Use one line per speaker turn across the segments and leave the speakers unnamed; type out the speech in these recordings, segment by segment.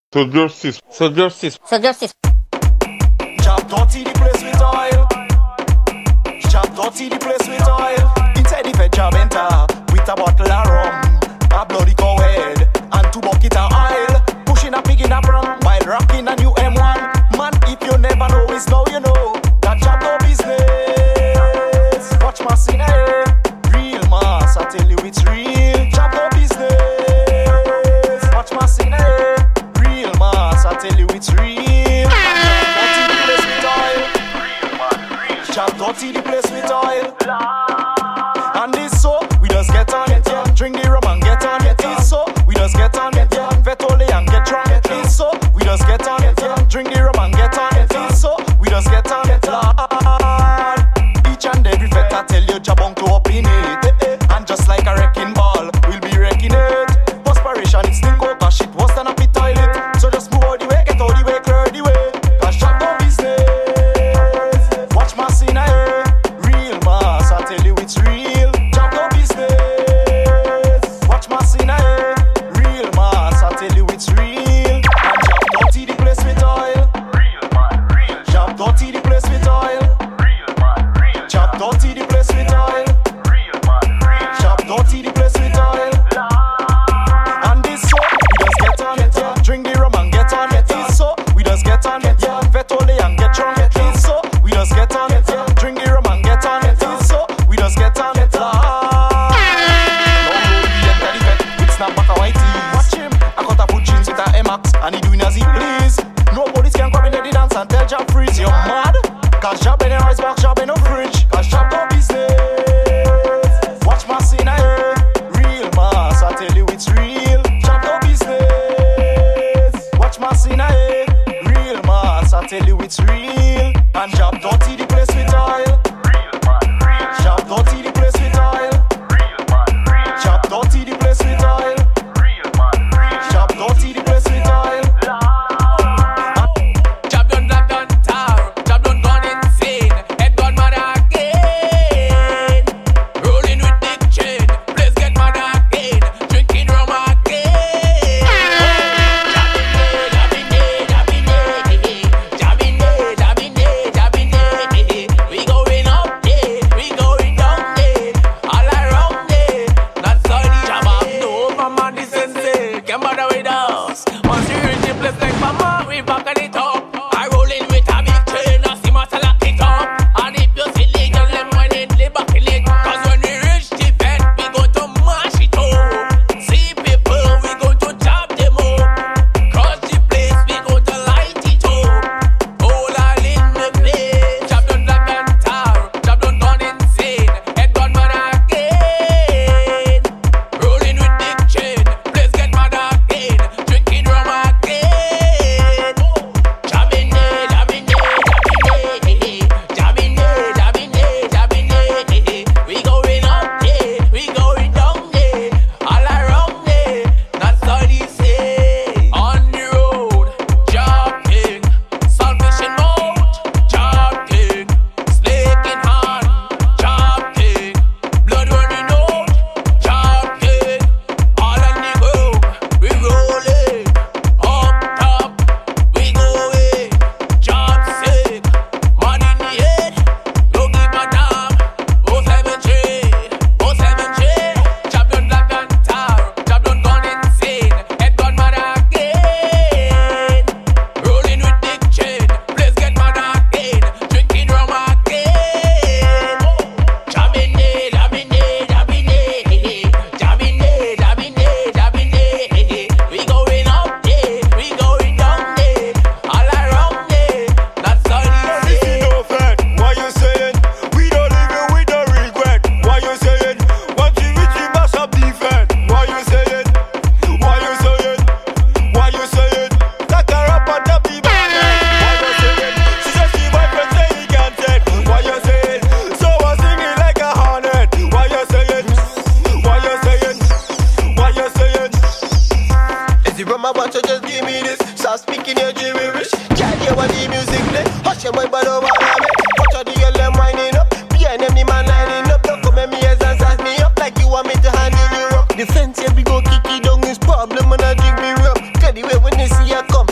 So justice.
Job dirty the place with oil. Job dirty the place with oil. Inside the fed job enter with a bottle of rum, a bloody cow head, and 2 buckets of oil. Pushing a pig in a pram while rocking a new M1. Man, if you never know, it's now you know. That job no business. Watch my scene, real mass. I tell you it's real. Job no business. Watch my scene, real mass. I tell you it's real. Job dirty the place with oil. And this so, we just get on. Drink the rum and get on. This so, we just get on. Vetole and get drunk. This so, we just get on. Drink the rum and get on. This so, we just get on. Lord, each and every vet I tell you, job on to up in it. And just like a wrecking ball, we'll be wrecking it. Perspiration, it's still go, cause shit worse than a pit toilet. So just move out the way, get out the way, clear the way. Cause job no business. Watch my scene, real mass, I tell you it's real. Job no business. Watch my scene, real mass, I tell you it's real. And job dirty the place with oil. Real man, real. Job dirty the place with oil. Real man, real. Job dirty the place with oil. Real man, real. Job dirty the place with oil. And this so, we just get on. Drink the rum and get on. This so, we just get on. Vetole and get drunk. This so, we just get on. Drink the rum and get on. This so, we just get on. No road we enter the vet with snapback and white tees. Watch him, I got a put jeans with a M-Max and he doing as he please. No police can come in the dance and tell job freeze. You're mad? Cause job in a ice box, job in a fridge. Cause job no business. Watch my scene, real mass, I tell you it's real. Job no business. Watch my scene, real mass, I tell you it's real. And job dirty the place with oil. Real man, real. Job dirty the place with oil. Real man, real. Job dirty the place with oil. Real man, real. Job dirty the place with oil.
Job done black done tar, job done gone insane. Head gone mad again. Rolling with Dick Chain, place get mad again. Drinking rum again. We going up there, we going down there, all around there. That's all the job have no mama the sensei. Can't bother with us. Once you reach the place like mama, we back at it up. I rolling with a big train, I see my lock it up. And if you see legal, them when it lay back in it. Cause when we reach the bed, we go to mash it up. See people, we go to chop them up. Crush the place, we go to light it up. All in the place. Job done black and tar, job done gone insane. Head gone mad again. Rolling with Dick Chain, place get mad again. Drinking rum again. Jabbing it, jabbing it, jabbing it, jabbing it, jabbing it. We going up there, we going down there, all around there. That's all he say. On the road, job king, selfish in mouth, job king, snake in hand, job king, blood running out, job king. All on the road, we rolling, up top, we going, job sick, man in the head, no give a damn. 073, 073, job done black and tar, job done gone insane, head gone mad again. Rolling with Dick Chain, place get mad again, drinking rum again. Jabbing it, jabbing it, jabbing it, jabbing it, jabbing it, jabbing it. We going up there, we going down there, all around there. That's all he
If you
say.
no fed, what you saying? We don't live it with no regret. What you saying? Once you reach the mass of defense. What you saying? What you saying? What you saying? Like a rapper that be bad. What you saying? She said she boyfriend say he can't take. What you saying? So I sing it like a hornet. What you saying? What you saying? What you saying?
Is it from my watch or just give me this? Start speaking your gibberish. Can't hear what the music play. Hush your boy, but don't bother me. Watch how the girl them winding up. Behind them the man lining up. Don't come at me as and size me up like you want me to handle you up. The fence here we go kick it down. This problem when I drink me rum. Cause the way when they see you come,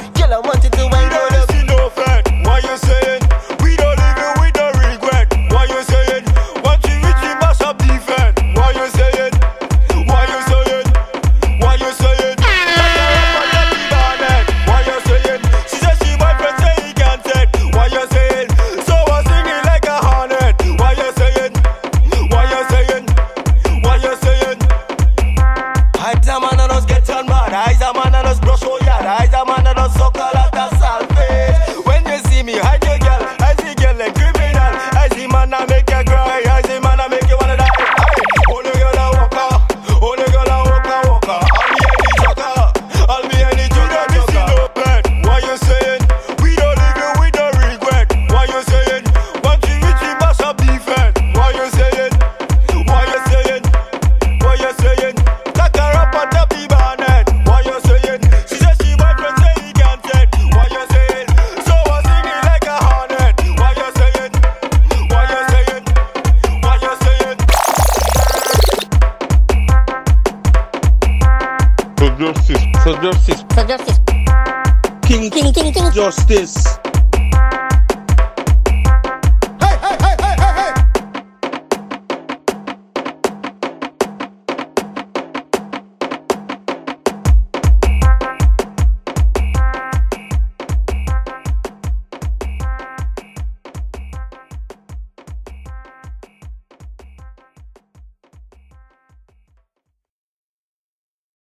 I's a man that don't suck a lot of salvage. When you see me, hide your girl. I see girl like criminal. I see man that make you cry. I see man that make you wanna die. Hey, oh the girl a walker. Oh the girl a walker. I'll be any joker. No bad. Why you saying? We don't live it, we don't regret. Why you saying? Once you reach the mash up defense. Why you saying? Why you saying? Why you saying? Like a rap on top the bonnet. Why you saying? She said she boyfriend say he can't get. Why you saying? So I sing it like a hornet. Why you saying? Why you saying? Why you saying?
So justice.
King Justice.